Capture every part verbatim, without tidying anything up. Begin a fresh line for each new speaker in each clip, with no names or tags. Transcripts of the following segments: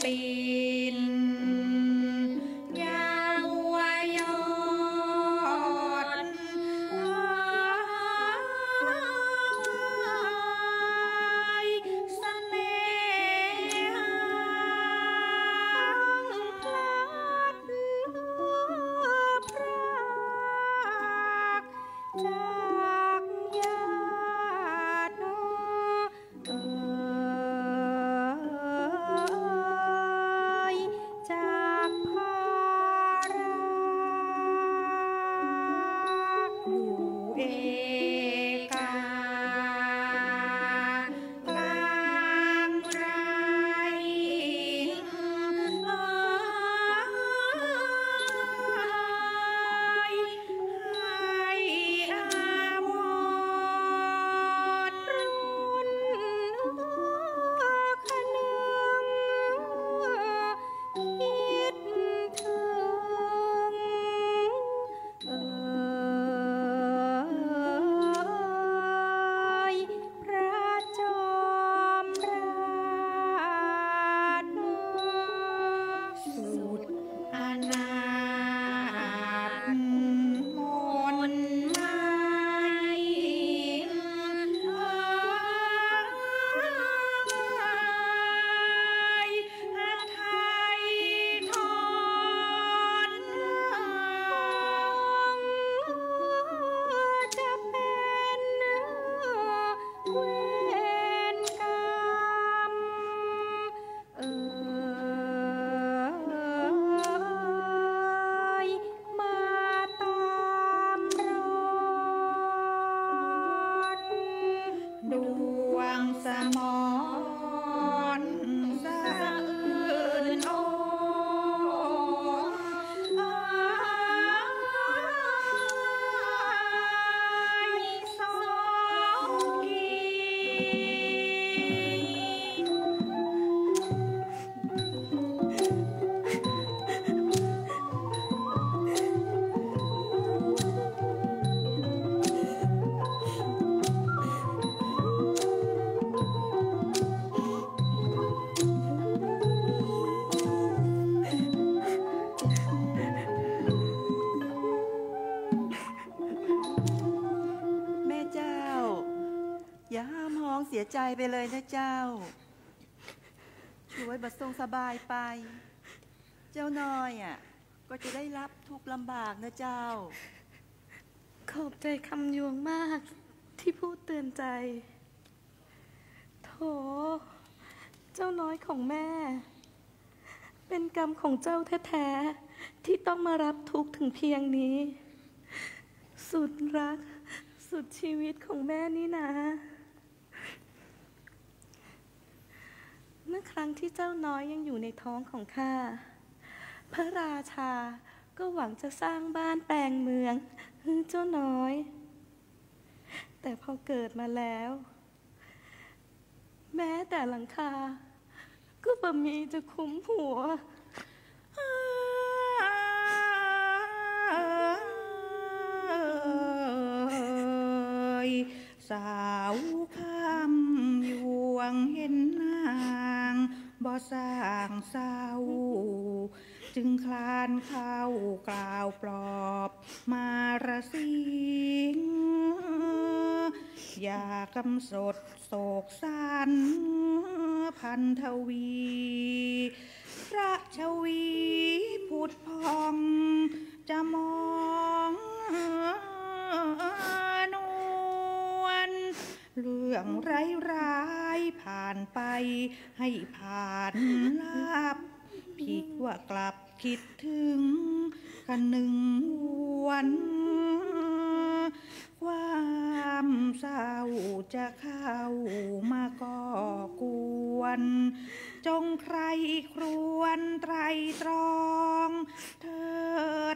ตีนยาววยอดเสน่หาพลัดพรากจากญาติเอ่ยจากภาระอยู่เอกากลางไรให้อาวรณ์รุ่นขนึงคิดถึงเอ่ยพระจอมราชสุดอนาถมนไม้อาไทยทอนจะเป็นเวรกรรมเอ่ยมาตามรอยดวงสมรสะอื้นโอสองกี
แม่เจ้าอย่าห้ามห้องเสียใจไปเลยนะเจ้าช่วยบัดทรงสบายไปเจ้าน้อยอ่ะก็จะได้รับทุกข์ลำบากนะเจ้า
ขอบใจคำยวงมากที่พูดเตือนใจโถเจ้าน้อยของแม่เป็นกรรมของเจ้าแท้ๆที่ต้องมารับทุกข์ถึงเพียงนี้สุดรักสุดชีวิตของแม่นี่นะเมื่อครั้งที่เจ้าน้อยยังอยู่ในท้องของข้าพระราชาก็หวังจะสร้างบ้านแปลงเมืองให้เจ้าน้อยแต่พอเกิดมาแล้วแม้แต่หลังคาก็บ่มีจะคุ้มหัว
สาวคำยวงเห็นนางบ่สร้างเศร้าจึงคลานเข้ากล่าวปลอบมารสิงอย่ากำสดโศกสันพันทวีพระชวีผุดพองจะมองนวลเรื่องร้ายๆผ่านไปให้ผ่านลับพิกว่ากลับคิดถึงกันหนึ่งวันความเศร้าจะเข้ามาก่อกวนจงใครครวนไตรตรองเถิด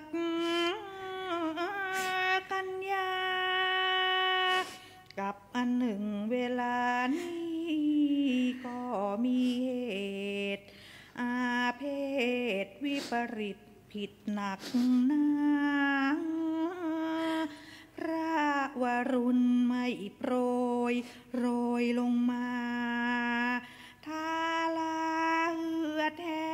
กัญญากับอันหนึ่งเวลานี้ก็มีเหตุอาเพศวิปริตผิดหนักหนาพระวรุณไม่โปรยโรยลงมาทาลาเหือแท้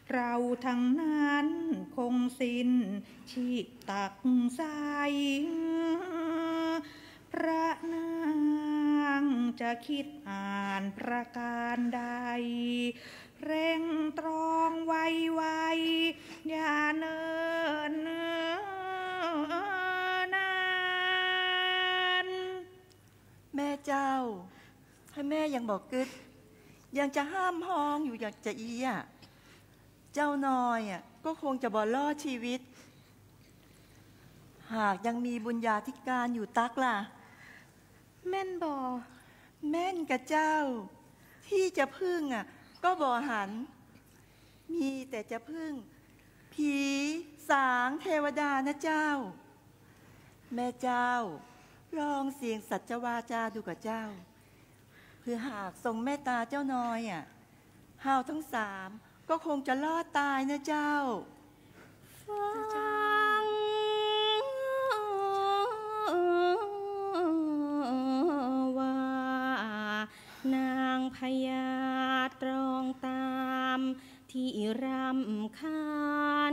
เราทั้งนั้นคงสิ้นชีพตักใสพระนางจะคิดอ่านประการใดเร่งตรองไวไวอย่าเนินนาน
แม่เจ้าถ้าแม่ยังบอกกึดยังจะห้ามห้องอยู่อยากจะอีอ่ะเจ้าน้อยอ่ะก็คงจะบ่รอดชีวิตหากยังมีบุญญาธิการอยู่ตักล่ะ
แม่นบ่
แม่นกับเจ้าที่จะพึ่งอ่ะก็บ่หันมีแต่จะพึ่งผีสางเทวดานะเจ้าแม่เจ้าลองเสียงสัจวาจาดูกับเจ้าเพื่อหากทรงเมตตาเจ้าน้อยอ่ะเฮาทั้งสามก็คงจะรอดตายนะเจ้า
ฟังว่านางพญาตรองตามที่รำคาญ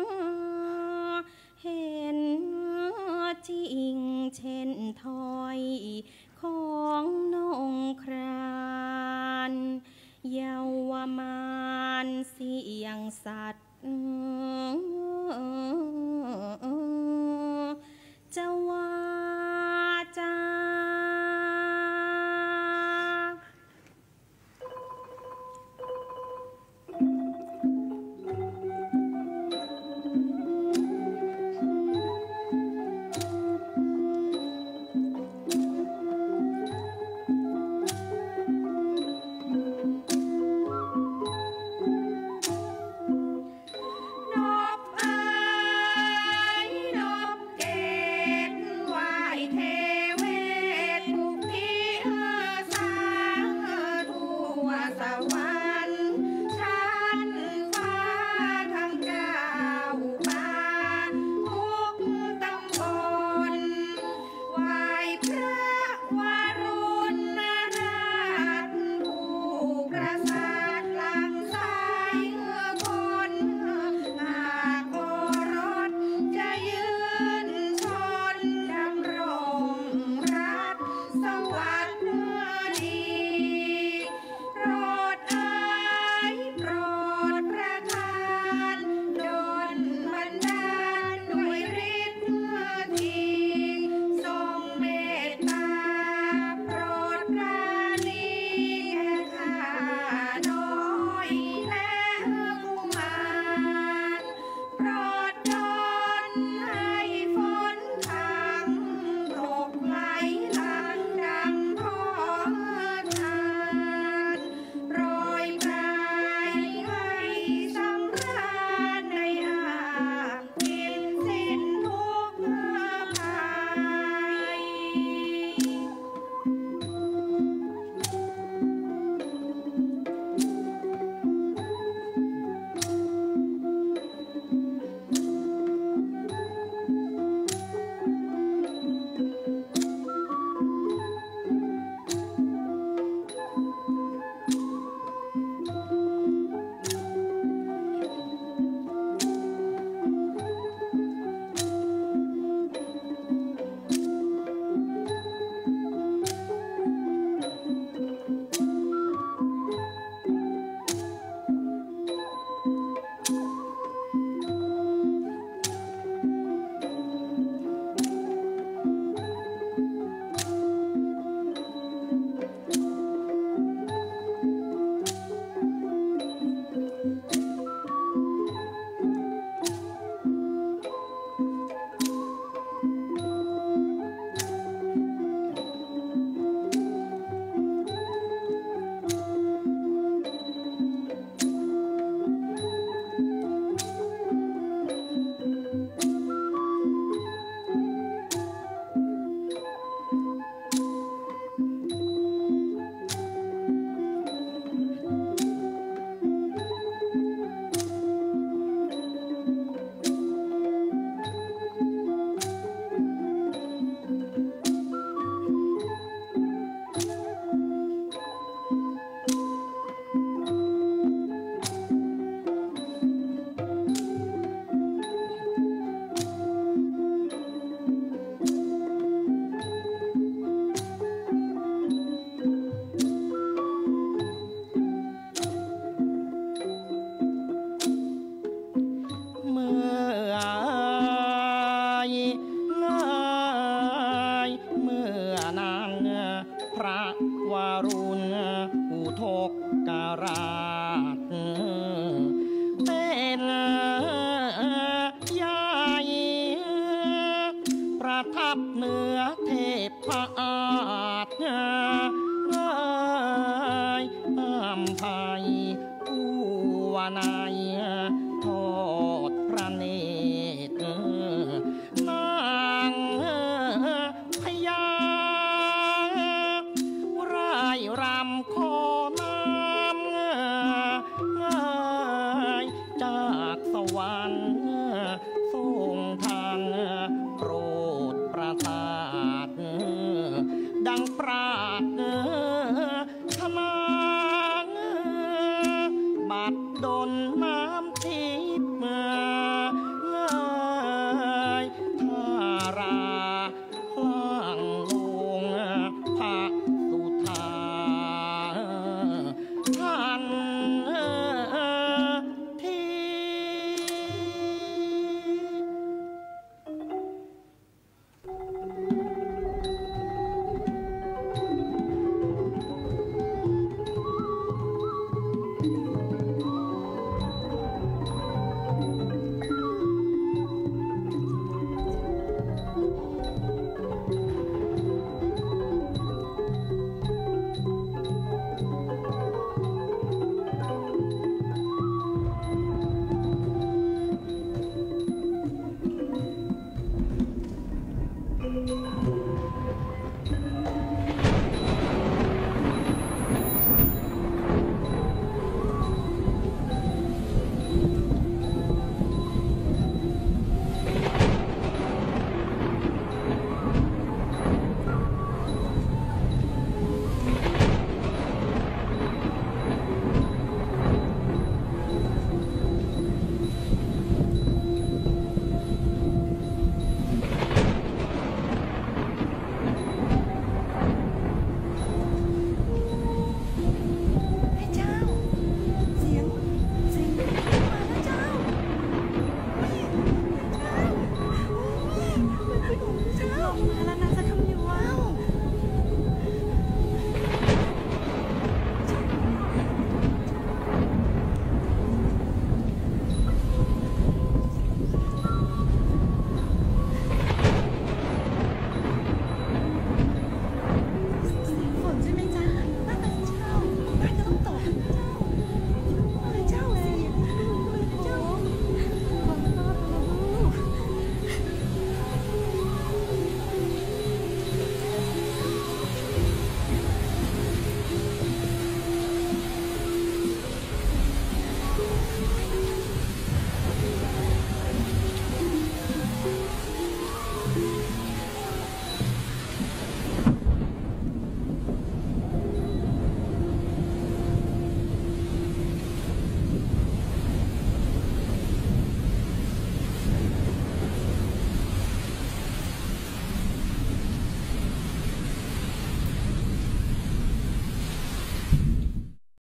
เห็นจริงเช่นถ้อยของนงครานเยาวมานเสียงสัตว์